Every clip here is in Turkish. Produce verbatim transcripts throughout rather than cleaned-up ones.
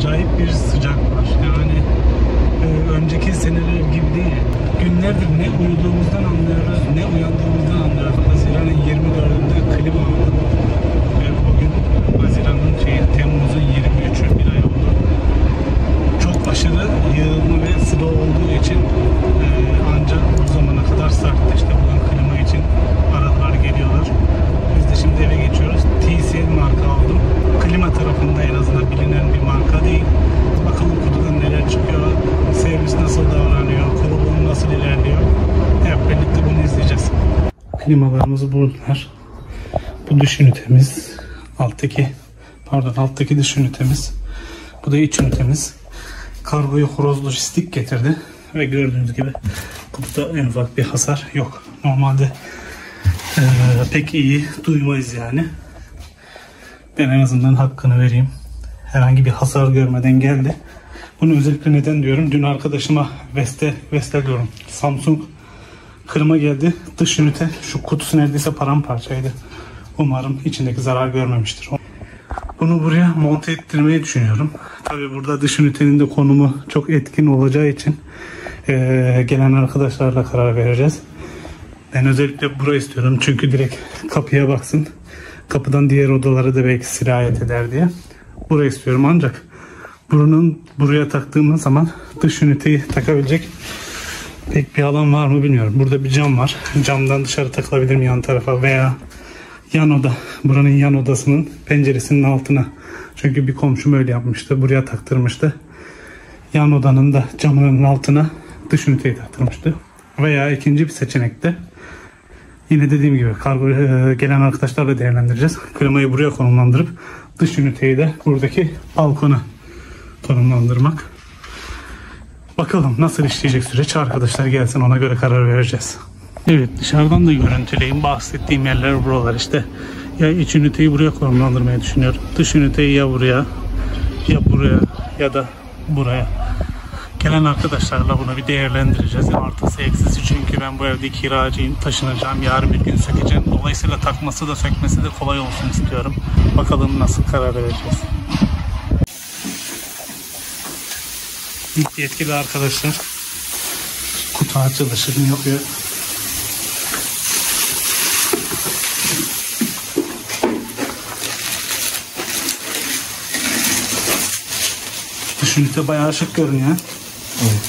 acayip bir sıcak var. Yani e, önceki seneler gibi değil. Günlerdir ne uyuduğumuzdan anlıyoruz, ne uyandığımızdan anlıyoruz. Haziran'ın yirmi dördünde klima aldım. Ve bugün Haziran'ın şey, Temmuz'un yirmi üçü, bir ay oldu. Çok aşırı yığılma ve sıvı olduğu için e, ancak bu zamana kadar sarktı. İşte bugün klima için aradılar, geliyorlar. Biz de şimdi eve geçiyoruz. T C L marka aldım. Klima tarafında en azından bilinen bir marka değil. Bakalım kutudan neler çıkıyor, servis nasıl davranıyor, kurulum nasıl ilerliyor. Hep birlikte bunu izleyeceğiz. Klimalarımız bunlar. Bu dış ünitemiz. Alttaki, pardon alttaki dış ünitemiz. Bu da iç ünitemiz. Kargoyu Horoz Lojistik getirdi. Ve gördüğünüz gibi kutuda en ufak bir hasar yok. Normalde ee, pek iyi duymayız yani. Ben en azından hakkını vereyim. Herhangi bir hasar görmeden geldi. Bunu özellikle neden diyorum? Dün arkadaşıma Veste, Veste diyorum, Samsung klima geldi. Dış ünite, şu kutusu neredeyse paramparçaydı. Umarım içindeki zarar görmemiştir. Bunu buraya monte ettirmeyi düşünüyorum. Tabi burada dış ünitenin de konumu çok etkin olacağı için ee, gelen arkadaşlarla karar vereceğiz. Ben özellikle burayı istiyorum çünkü direkt kapıya baksın. Kapıdan diğer odalara da belki sirayet eder diye. Burayı istiyorum ancak burunun buraya taktığımız zaman dış üniteyi takabilecek pek bir alan var mı bilmiyorum. Burada bir cam var. Camdan dışarı takılabilir mi yan tarafa veya yan oda. Buranın yan odasının penceresinin altına. Çünkü bir komşum öyle yapmıştı. Buraya taktırmıştı. Yan odanın da camının altına dış üniteyi taktırmıştı. Veya ikinci bir seçenekte yine dediğim gibi kargo e, gelen arkadaşlarla değerlendireceğiz. Klimayı buraya konumlandırıp dış üniteyi de buradaki balkona konumlandırmak. Bakalım nasıl işleyecek süreç. Arkadaşlar gelsin, ona göre karar vereceğiz. Evet, dışarıdan da görüntüleyeyim. Bahsettiğim yerler buralar işte. Ya iç üniteyi buraya konumlandırmayı düşünüyorum. Dış üniteyi ya buraya ya buraya ya da buraya. Gelen arkadaşlarla bunu bir değerlendireceğiz. Artısı eksisi, çünkü ben bu evde kiracıyım, taşınacağım, yarın bir gün sökeceğim. Dolayısıyla takması da sökmesi de kolay olsun istiyorum. Bakalım nasıl karar vereceğiz. İlk yetkili arkadaşlar kutu açılışını yapıyor. Dış ünite bayağı şık görünüyor. Evet.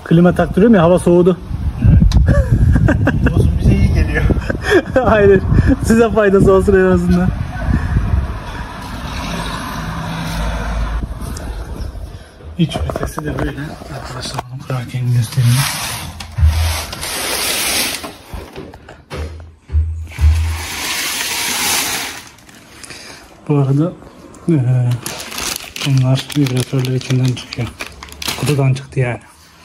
Klima taktırıyorum ya, hava soğudu. Evet. Olsun, bize iyi geliyor. Aynen. Size faydası olsun en azından. İç ünitesi de böyle. Arkadaşlar bunu kurarken göstereyim. Bu arada ee, bunlar vibratörler içinden çıkıyor. Kutudan çıktı yani.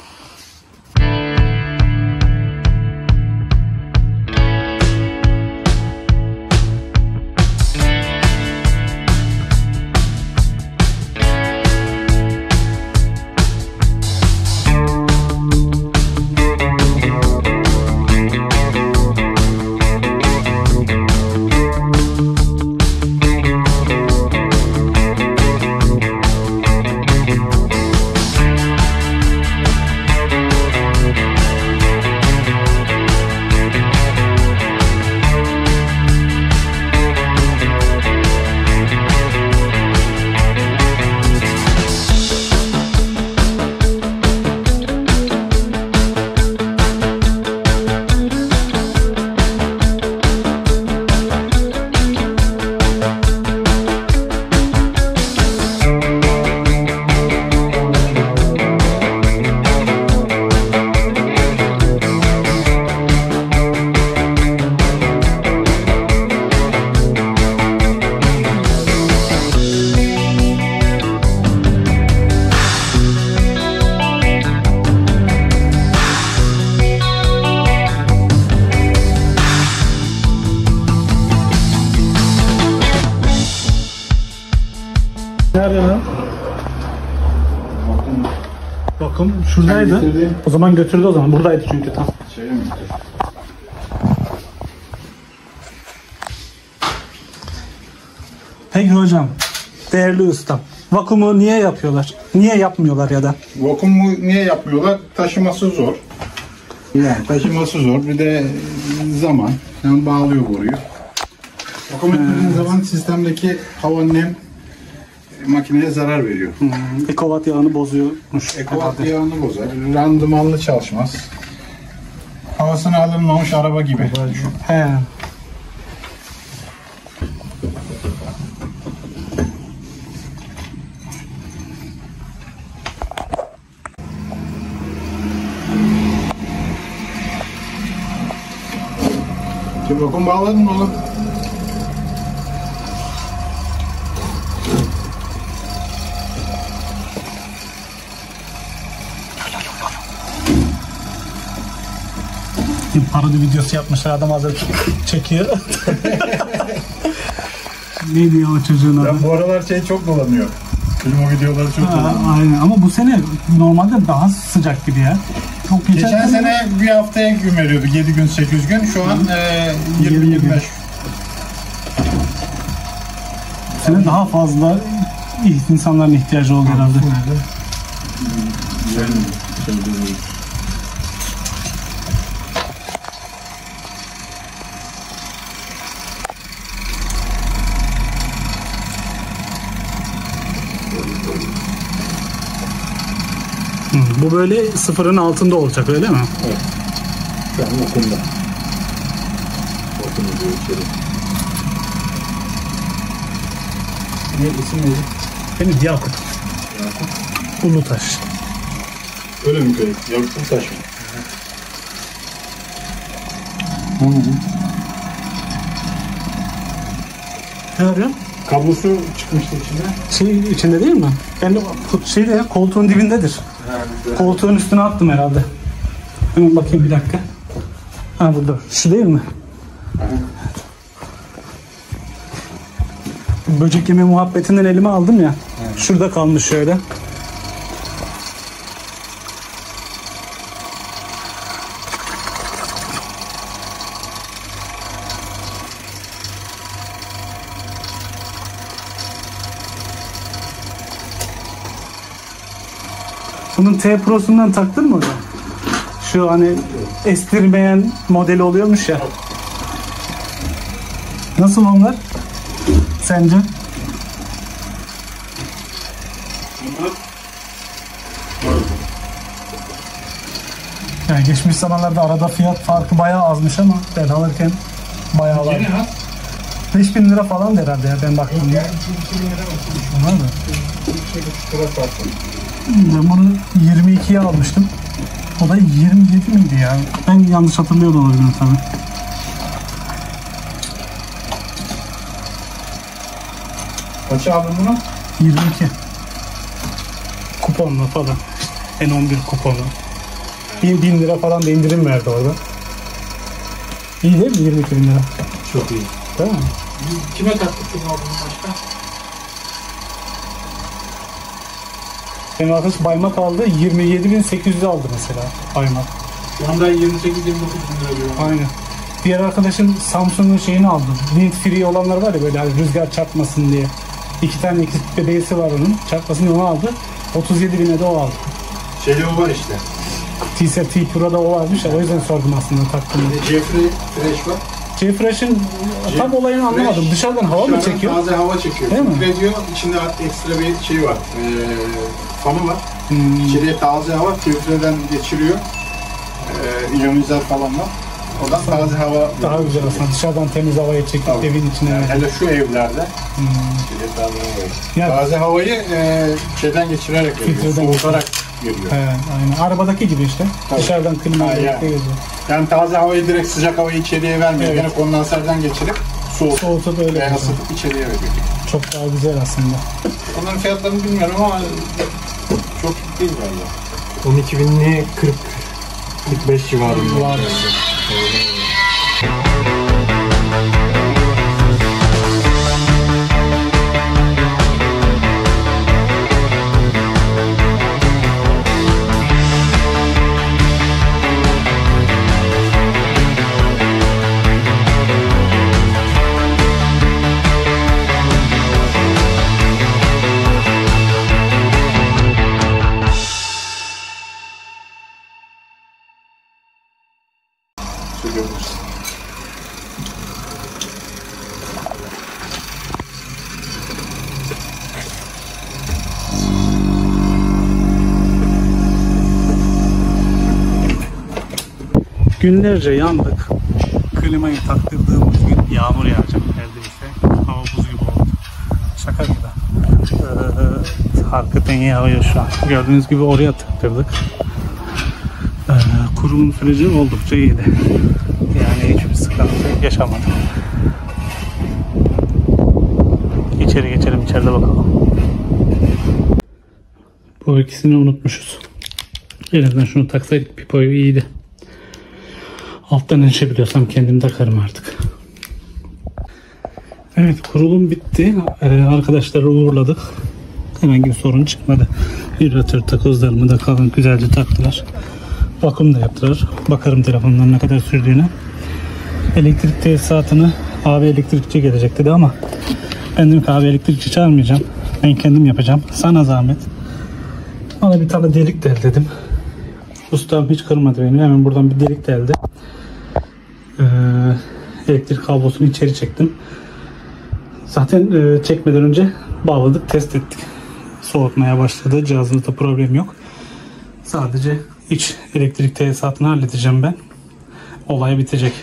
Nerede lan? Bakım şuradaydı. O zaman götürdü o zaman. Buradaydı çünkü tam. Şöyle mi? Peki hocam, değerli ustam, vakumu niye yapıyorlar? Niye yapmıyorlar ya da? Vakumu niye yapmıyorlar? Taşıması zor. Yani taşıması zor. Bir de zaman. Yani bağlıyor boruyu. Vakum etmediğin zaman sistemdeki hava, nem makineye zarar veriyor. Hmm, ekovat yağını bozuyormuş. Ekovat yağını bozar. Randımanlı çalışmaz. Havasını alınmamış araba gibi. He. Şimdi vakum bağladın mı oğlum? Bir parodi videosu yapmışlar, adam hazır çekiyor. Neydi ya o çocuğun adı? Ya bu aralar şey çok dolanıyor. Film o videoları çok Ha, dolanıyor. aynen, ama bu sene normalde daha sıcak gibi ya. Çok geçen, Geçen sene bir haftaya gün veriyordu. yedi gün, sekiz gün. Şu an e, yirmi yirmi beş. Bu sene daha fazla insanların ihtiyacı oldu herhalde. Güzel mi? Hı, bu böyle sıfırın altında olacak, öyle mi? Evet. Şu an okumda. Okumda diyor içeri. Ne isim neydi? Benim Yakup. Yakup. Ulutaş. Öyle mi köy? Yakup taş mı? Hı hı. Ne arıyorsun? Kablosu çıkmıştı içinde. Şey içinde değil mi? Ben de şeyde ya, koltuğun dibindedir. Evet. Koltuğun üstüne attım herhalde. Hemen bakayım bir dakika. Ha, burada. Şu değil mi? Böcek yeme muhabbetinden elime aldım ya. Evet. Şurada kalmış şöyle. Bunun T Pro'sundan taktın mı hocam? Şu hani estirmeyen modeli oluyormuş ya. Nasıl onlar? Sence? Yani geçmiş zamanlarda arada fiyat farkı bayağı azmış ama ben alırken bayağı var. beş bin lira falan herhalde ya ben baktım. Ya. Onlar da. Ben bunu yirmi ikiye almıştım. O da yirmi yedi miydi ya? Ben yanlış hatırlıyor da olabilirim tabii. Kaça aldın bunu? yirmi iki. Kuponla falan. N on bir kuponu. bin lira falan da indirim verdi orada. İyi değil mi? yirmi iki bin lira. Çok iyi. Değil mi? Biz kime taktık bunu aldığını başka? Benim arkadaş Baymak aldı. yirmi yedi bin sekiz yüz aldı mesela Baymak. Şu anda yirmi sekiz yirmi dokuz bin lira diyor. Aynen. Diğer arkadaşım Samsung'un şeyini aldı. Wind free olanlar var ya böyle hani rüzgar çarpmasın diye. İki tane iki bebeğisi var onun. Çarpmasın diye onu aldı. otuz yedi bine de o aldı. Şeyde o var işte. T-Set T Pro'da o varmış ya. O yüzden sordum aslında taktım. Jeffrey Fresh var. J-Fresh'in tam olayını anlamadım. Dışarıdan hava mı çekiyor? Taze hava çekiyor. Değil mi? Filtre diyor, içinde ekstra bir şey var. Ee, fanı var. Hmm. İçeriye taze hava filtreden geçiriyor. Ee, iyonizler falan var. Oradan taze hava. Daha güzel aslında. Dışarıdan temiz havayı çekip Tabii. evin içine. Yani hele şu evlerde Hmm. taze havayı. Ya, Taze havayı e, şeyden geçirerek veriyor. Filtreden Soğutarak geliyor. he, aynen. Arabadaki gibi işte. Tabii. Dışarıdan klima Ha, ile yani. geziyor. Yani taze havayı direkt sıcak havayı içeriye vermiyor. Evet. Gene kondanserden geçirip soğut. Soğutup öyle Veya yapıyor. ısıtıp içeriye veriyor. Çok daha güzel aslında. Onların fiyatlarını bilmiyorum ama çok değil galiba. on iki binli kırk kırk beş civarında. Var. Günlerce yandık. Klimayı taktırdığımız gün yağmur yağacak neredeyse. Hava buz gibi oldu. Şaka gibi. Ee, hakikaten yağıyor şu an. Gördüğünüz gibi oraya taktırdık. Ee, kurulum süreci oldukça iyiydi. Yani hiçbir sıkıntı yaşamadık. İçeri geçelim, içeride bakalım. Bu ikisini unutmuşuz. En azından şunu taksaydık pipoyu iyiydi. Alttan inişebiliyorsam kendim takarım artık. Evet, kurulum bitti. Ee, arkadaşları uğurladık. Herhangi bir sorun çıkmadı. Hidratör takozlarımı da kalın güzelce taktılar. Vakum da yaptılar. Bakarım telefondan ne kadar sürdüğüne. Elektrik tesisatını A V elektrikçi gelecek dedi ama ben dedim ki A V elektrikçi çağırmayacağım. Ben kendim yapacağım. Sana zahmet. Bana bir tane delik del dedim. Ustam hiç kırmadı beni. Hemen buradan bir delik deldi. Ee, elektrik kablosunu içeri çektim. Zaten e, çekmeden önce bağladık, test ettik. Soğutmaya başladı. Cihazımızda problem yok. Sadece iç elektrik tesisatını halledeceğim ben. Olay bitecek.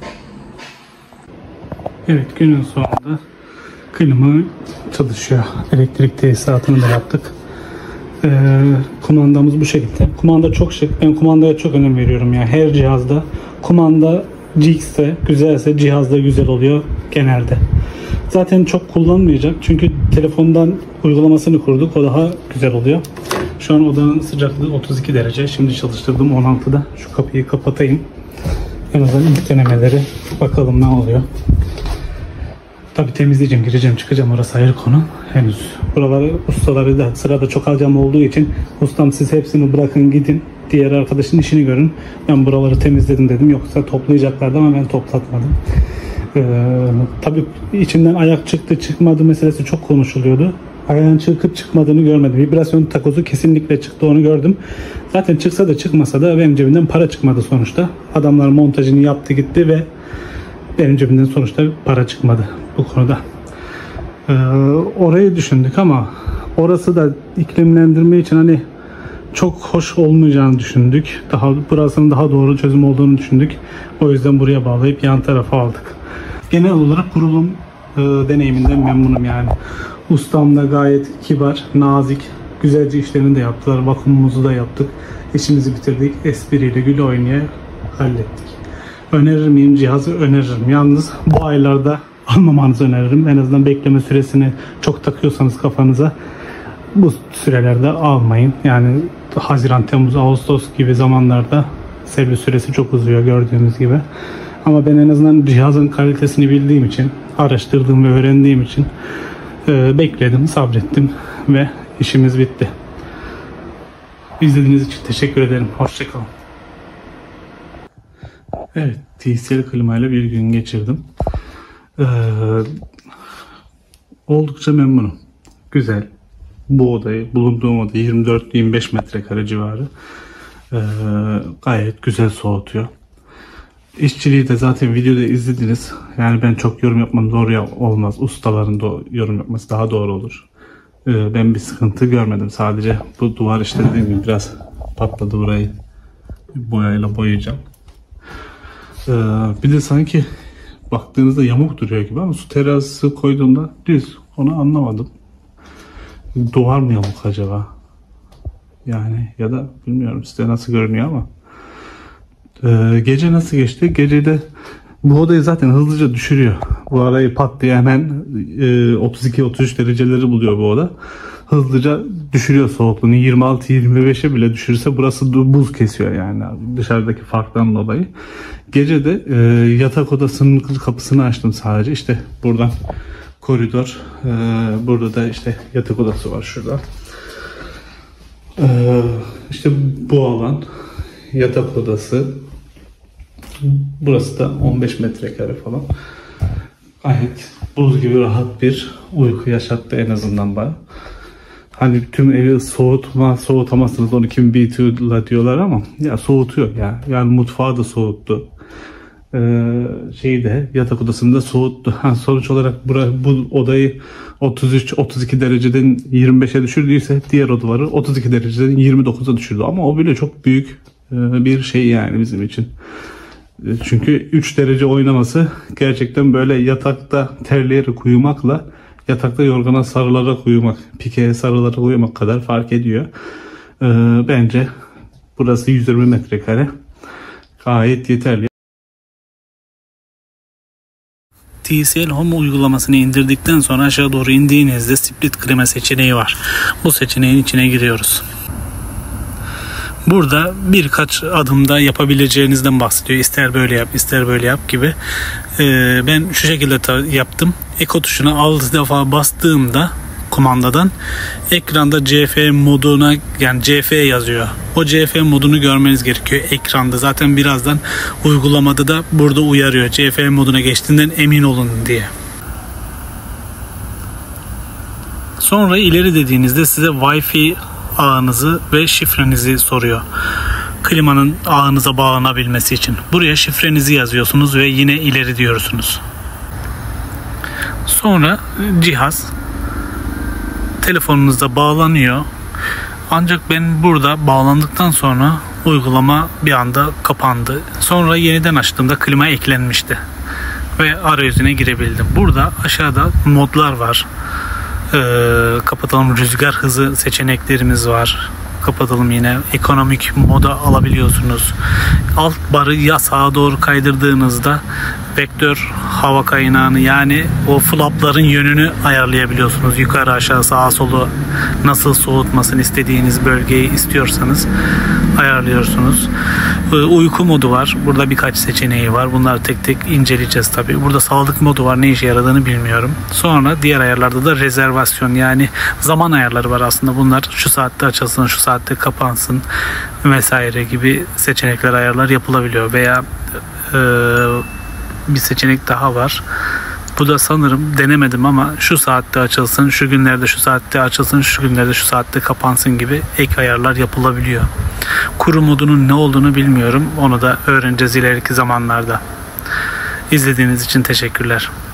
Evet, günün sonunda klima çalışıyor. Elektrik tesisatını da yaptık. Ee, kumandamız bu şekilde. Kumanda çok şık. Ben kumandaya çok önem veriyorum ya. Her cihazda kumanda cikse, güzelse cihazda güzel oluyor genelde. Zaten çok kullanmayacak. Çünkü telefondan uygulamasını kurduk. O daha güzel oluyor. Şu an odanın sıcaklığı otuz iki derece. Şimdi çalıştırdım on altıda. Şu kapıyı kapatayım. En azından ilk denemeleri bakalım ne oluyor. Tabi temizleyeceğim, gireceğim, çıkacağım. Orası ayrı konu. Henüz. Buraları ustaları da sırada çok alacağım olduğu için ustam siz hepsini bırakın gidin. Diğer arkadaşın işini görün. Ben buraları temizledim dedim. Yoksa toplayacaklardı ama ben toplatmadım. Ee, tabii içinden ayak çıktı çıkmadı meselesi çok konuşuluyordu. Ayağın çıkıp çıkmadığını görmedim. Vibrasyon takozu kesinlikle çıktı, onu gördüm. Zaten çıksa da çıkmasa da benim cebimden para çıkmadı sonuçta. Adamlar montajını yaptı gitti ve benim cebimden sonuçta para çıkmadı bu konuda. Ee, orayı düşündük ama orası da iklimlendirme için hani çok hoş olmayacağını düşündük. Daha burasının daha doğru çözüm olduğunu düşündük. O yüzden buraya bağlayıp yan tarafa aldık. Genel olarak kurulum e, deneyiminden memnunum yani. Ustam da gayet kibar, nazik, güzelce işlerini de yaptılar. Vakumumuzu da yaptık. İşimizi bitirdik. Espriyle gül oynaya hallettik. Önerir miyim? Cihazı öneririm. Yalnız bu aylarda almamanızı öneririm. En azından bekleme süresini çok takıyorsanız kafanıza bu sürelerde almayın. Yani Haziran, Temmuz, Ağustos gibi zamanlarda servis süresi çok uzuyor gördüğünüz gibi. Ama ben en azından cihazın kalitesini bildiğim için, araştırdığım ve öğrendiğim için e, bekledim, sabrettim ve işimiz bitti. İzlediğiniz için teşekkür ederim. Hoşçakalın. Evet, T C L klimayla bir gün geçirdim. Ee, oldukça memnunum. Güzel. Bu odayı, bulunduğum oda yirmi dört yirmi beş metrekare civarı. Ee, gayet güzel soğutuyor. İşçiliği de zaten videoda izlediniz. Yani ben çok yorum yapmam doğru olmaz. Ustaların da yorum yapması daha doğru olur. Ee, ben bir sıkıntı görmedim. Sadece bu duvar işte dediğim gibi biraz patladı, burayı boyayla boyayacağım. Ee, bir de sanki baktığınızda yamuk duruyor gibi ama su terası koyduğumda düz. Onu anlamadım. Duvar mı yamuk acaba? Yani ya da bilmiyorum size nasıl görünüyor ama. Ee, gece nasıl geçti? Gecede bu odayı zaten hızlıca düşürüyor. Bu arayı pat diye hemen e, otuz iki otuz üç dereceleri buluyor bu oda. Hızlıca düşürüyor soğukluğunu. yirmi altı yirmi beşe bile düşürse burası buz kesiyor yani dışarıdaki farktan dolayı. Gece de e, yatak odasının kapısını açtım sadece. İşte buradan koridor. E, burada da işte yatak odası var şurada. E, işte bu alan yatak odası. Burası da on beş metrekare falan. Gayet buz gibi rahat bir uyku yaşattı en azından bana. Hani tüm evi soğutma, soğutamazsınız on iki bin B T U diyorlar ama ya soğutuyor ya. Yani mutfağı da soğuttu. Ee, şeyi de yatak odasını da soğuttu. Ha, sonuç olarak bura, bu odayı otuz üç otuz iki dereceden yirmi beşe düşürdüyse diğer odaları otuz iki dereceden yirmi dokuza düşürdü. Ama o bile çok büyük e, bir şey yani bizim için. Çünkü üç derece oynaması gerçekten böyle yatakta terleyerek uyumakla yatakta yorgana sarılarak uyumak, pikeye sarılarak uyumak kadar fark ediyor. Ee, bence burası yüz yirmi metrekare gayet yeterli. T C L Home uygulamasını indirdikten sonra aşağı doğru indiğinizde split klima seçeneği var. Bu seçeneğin içine giriyoruz. Burada birkaç adımda yapabileceğinizden bahsediyor. İster böyle yap, ister böyle yap gibi. Ee, ben şu şekilde yaptım. Eko tuşuna altı defa bastığımda kumandadan ekranda C F moduna, yani C F yazıyor. O C F modunu görmeniz gerekiyor ekranda. Zaten birazdan uygulamada da burada uyarıyor. C F moduna geçtiğinden emin olun diye. Sonra ileri dediğinizde size Wi-Fi ağınızı ve şifrenizi soruyor. Klimanın ağınıza bağlanabilmesi için. Buraya şifrenizi yazıyorsunuz ve yine ileri diyorsunuz. Sonra cihaz telefonunuzda bağlanıyor. Ancak ben burada bağlandıktan sonra uygulama bir anda kapandı. Sonra yeniden açtığımda klima eklenmişti. Ve arayüzüne girebildim. Burada aşağıda modlar var. Ee, kapatalım, rüzgar hızı seçeneklerimiz var. Kapatalım, yine ekonomik moda alabiliyorsunuz. Alt barı ya sağa doğru kaydırdığınızda vektör hava kaynağını, yani o flapların yönünü ayarlayabiliyorsunuz. Yukarı aşağı sağa solu nasıl soğutmasını istediğiniz bölgeyi istiyorsanız ayarlıyorsunuz. Uyku modu var. Burada birkaç seçeneği var. Bunları tek tek inceleyeceğiz tabii. Burada sağlık modu var. Ne işe yaradığını bilmiyorum. Sonra diğer ayarlarda da rezervasyon, yani zaman ayarları var aslında. Bunlar şu saatte açılsın, şu saatte kapansın vesaire gibi seçenekler, ayarlar yapılabiliyor. Veya e, bir seçenek daha var. Bu da sanırım, denemedim ama şu saatte açılsın, şu günlerde şu saatte açılsın, şu günlerde şu saatte kapansın gibi ek ayarlar yapılabiliyor. Kuru modunun ne olduğunu bilmiyorum. Onu da öğreneceğiz ileriki zamanlarda. İzlediğiniz için teşekkürler.